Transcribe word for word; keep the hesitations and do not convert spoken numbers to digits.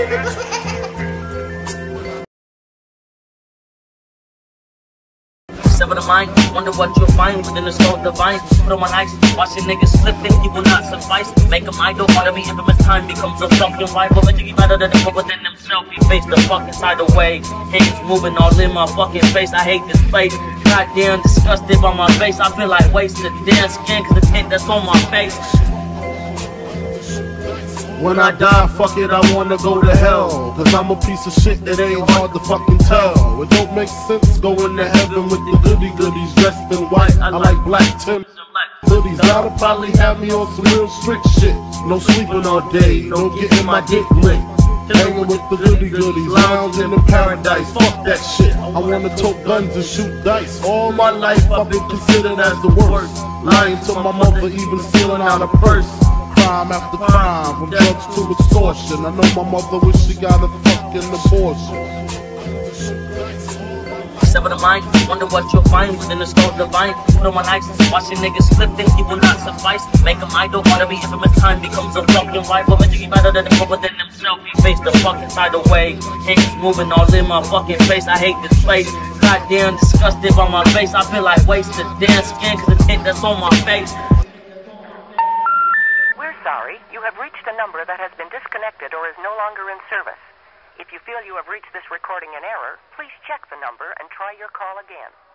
Sever the mind, wonder what you'll find within the soul divine. Put on my ice, watching niggas slip, think you will not suffice. Make them idle, part of me infamous time becomes a fucking rival. Eventually better than the put within himself, he faced the fucking side away. Hands moving all in my fucking face, I hate this place. Goddamn disgusted by my face, I feel like wasted damn skin cause the tint that's on my face. When I die, fuck it, I wanna go to hell. Cause I'm a piece of shit that ain't hard to fucking tell. It don't make sense going to heaven with the goody goodies dressed in white. I like black Tim hoodies. That'll probably have me on some real strict shit. No sleeping all day, no getting my dick licked. Hanging with the goody goodies, lounging in paradise. Fuck that shit, I wanna tote guns and shoot dice. All my life I've been considered as the worst. Lying to my mother, even stealing out a purse. Crime after crime, from drugs to extortion. I know my mother wish she got a fucking abortion. Sever the mind, wonder what you'll find within the soul divine. Put on my ice, watching niggas slip, think you will not suffice. Make them idle, part of me infamous time becomes a fucking rival. Eventually better than the put within himself, he faced the fucking side away. Hands moving all in my fucking face, I hate this place. Goddamn disgusted by my face, I feel like wasted damn skin cause the tint that's on my face. Sorry, you have reached a number that has been disconnected or is no longer in service. If you feel you have reached this recording in error, please check the number and try your call again.